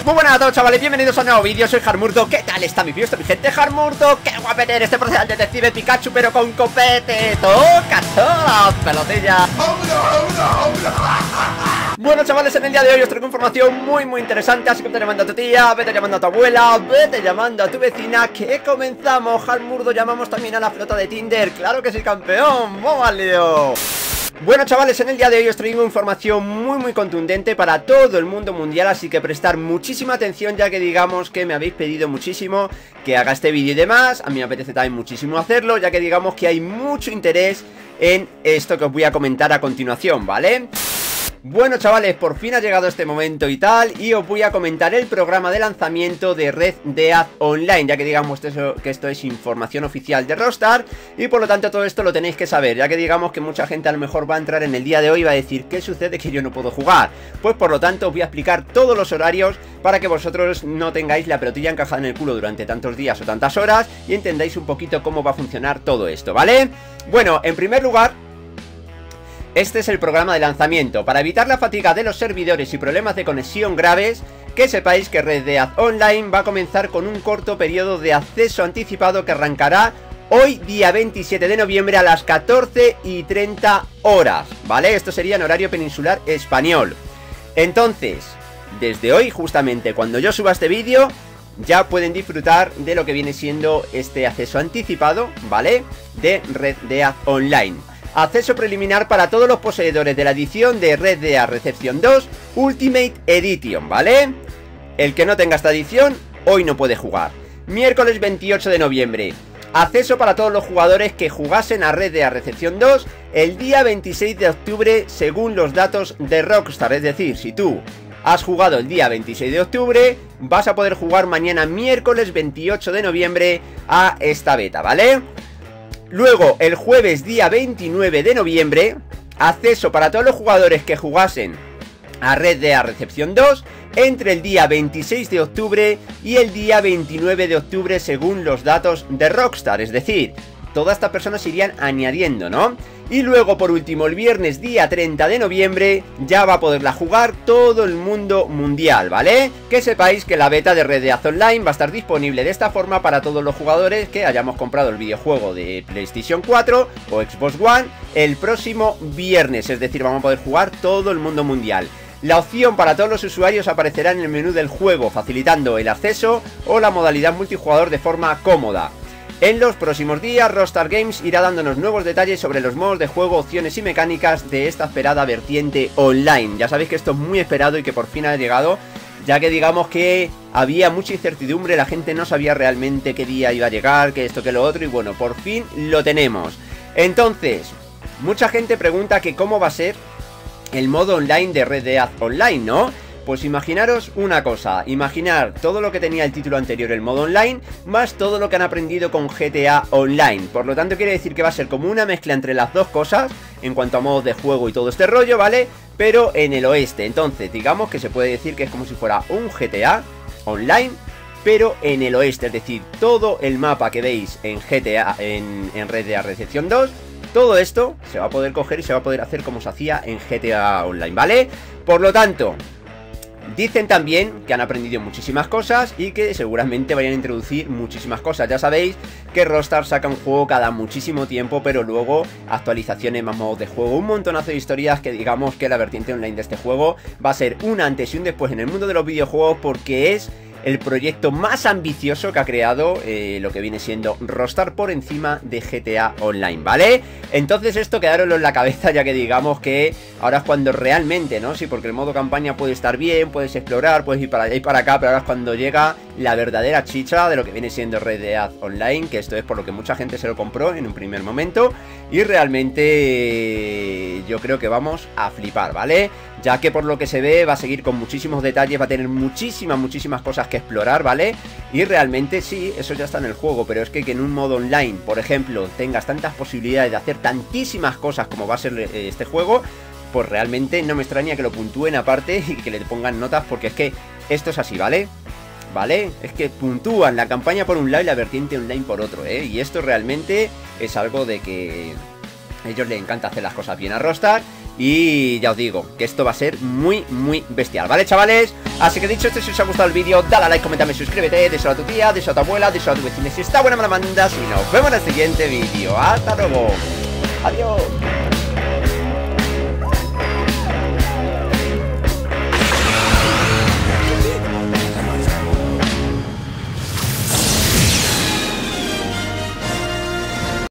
Muy buenas a todos, chavales, bienvenidos a un nuevo vídeo. Soy Harmurdo. ¿Qué tal está mi fiesta, mi gente? Harmurdo, qué guapete este procesal detective Pikachu, pero con copete. Toca todas pelotillas. Bueno, chavales, en el día de hoy os traigo información muy interesante. Así que vete llamando a tu tía, vete llamando a tu abuela, vete llamando a tu vecina, que comenzamos. Harmurdo, llamamos también a la flota de Tinder. Claro que sí, campeón. ¡Vamos al lío! Bueno, chavales, en el día de hoy os traigo información muy contundente para todo el mundo mundial, así que prestar muchísima atención, ya que digamos que me habéis pedido muchísimo que haga este vídeo y demás. A mí me apetece también muchísimo hacerlo, ya que digamos que hay mucho interés en esto que os voy a comentar a continuación, ¿vale? Bueno, chavales, por fin ha llegado este momento y tal, y os voy a comentar el programa de lanzamiento de Red Dead Online, ya que digamos que esto es información oficial de Rockstar, y por lo tanto todo esto lo tenéis que saber, ya que digamos que mucha gente a lo mejor va a entrar en el día de hoy y va a decir, ¿qué sucede que yo no puedo jugar? Pues por lo tanto os voy a explicar todos los horarios para que vosotros no tengáis la pelotilla encajada en el culo durante tantos días o tantas horas y entendáis un poquito cómo va a funcionar todo esto, ¿vale? Bueno, en primer lugar, este es el programa de lanzamiento. Para evitar la fatiga de los servidores y problemas de conexión graves, que sepáis que Red Dead Online va a comenzar con un corto periodo de acceso anticipado que arrancará hoy, día 27 de noviembre a las 14:30 horas, ¿vale? Esto sería en horario peninsular español. Entonces, desde hoy, justamente cuando yo suba este vídeo, ya pueden disfrutar de lo que viene siendo este acceso anticipado, ¿vale? De Red Dead Online. Acceso preliminar para todos los poseedores de la edición de Red Dead Reception 2 Ultimate Edition, ¿vale? El que no tenga esta edición, hoy no puede jugar. Miércoles 28 de noviembre. Acceso para todos los jugadores que jugasen a Red Dead Reception 2 el día 26 de octubre según los datos de Rockstar. Es decir, si tú has jugado el día 26 de octubre, vas a poder jugar mañana miércoles 28 de noviembre a esta beta, ¿vale? Luego, el jueves día 29 de noviembre, acceso para todos los jugadores que jugasen a Red Dead Reception 2 entre el día 26 de octubre y el día 29 de octubre según los datos de Rockstar. Es decir, todas estas personas irían añadiendo, ¿no? Y luego, por último, el viernes día 30 de noviembre ya va a poderla jugar todo el mundo mundial, ¿vale? Que sepáis que la beta de Red Dead Online va a estar disponible de esta forma para todos los jugadores que hayamos comprado el videojuego de PlayStation 4 o Xbox One el próximo viernes. Es decir, vamos a poder jugar todo el mundo mundial. La opción para todos los usuarios aparecerá en el menú del juego, facilitando el acceso o la modalidad multijugador de forma cómoda. En los próximos días, Rockstar Games irá dándonos nuevos detalles sobre los modos de juego, opciones y mecánicas de esta esperada vertiente online. Ya sabéis que esto es muy esperado y que por fin ha llegado, ya que digamos que había mucha incertidumbre, la gente no sabía realmente qué día iba a llegar, que esto, que lo otro, y bueno, por fin lo tenemos. Entonces, mucha gente pregunta que cómo va a ser el modo online de Red Dead Online, ¿no? Pues imaginaros una cosa, imaginar todo lo que tenía el título anterior, el modo online, más todo lo que han aprendido con GTA Online. Por lo tanto quiere decir que va a ser como una mezcla entre las dos cosas, en cuanto a modos de juego y todo este rollo, ¿vale? Pero en el oeste. Entonces digamos que se puede decir que es como si fuera un GTA Online, pero en el oeste. Es decir, todo el mapa que veis en GTA, en Red Dead Reception 2, todo esto se va a poder coger y se va a poder hacer como se hacía en GTA Online, ¿vale? Por lo tanto, dicen también que han aprendido muchísimas cosas y que seguramente vayan a introducir muchísimas cosas. Ya sabéis que Rockstar saca un juego cada muchísimo tiempo, pero luego actualizaciones, más modos de juego, un montonazo de historias, que digamos que la vertiente online de este juego va a ser un antes y un después en el mundo de los videojuegos, porque es el proyecto más ambicioso que ha creado lo que viene siendo Rockstar por encima de GTA Online, ¿vale? Entonces esto quedároslo en la cabeza, ya que digamos que ahora es cuando realmente, ¿no? Sí, porque el modo campaña puede estar bien, puedes explorar, puedes ir para allá y para acá, pero ahora es cuando llega la verdadera chicha de lo que viene siendo Red Dead Online, que esto es por lo que mucha gente se lo compró en un primer momento, y realmente yo creo que vamos a flipar, ¿vale? Ya que por lo que se ve va a seguir con muchísimos detalles, va a tener muchísimas cosas que explorar, ¿vale? Y realmente sí, eso ya está en el juego, pero es que en un modo online, por ejemplo, tengas tantas posibilidades de hacer tantísimas cosas como va a ser este juego, pues realmente no me extraña que lo puntúen aparte y que le pongan notas, porque es que esto es así, ¿vale? ¿Vale? Es que puntúan la campaña por un lado y la vertiente online por otro, ¿eh? Y esto realmente es algo de que a ellos les encanta hacer las cosas bien a Rockstar. Y ya os digo que esto va a ser muy bestial, ¿vale, chavales? Así que dicho esto, si os ha gustado el vídeo, dale a like, coméntame, suscríbete, díselo a tu tía, díselo a tu abuela, díselo a tu vecina. Si está buena me la mandas y nos vemos en el siguiente vídeo. ¡Hasta luego! ¡Adiós!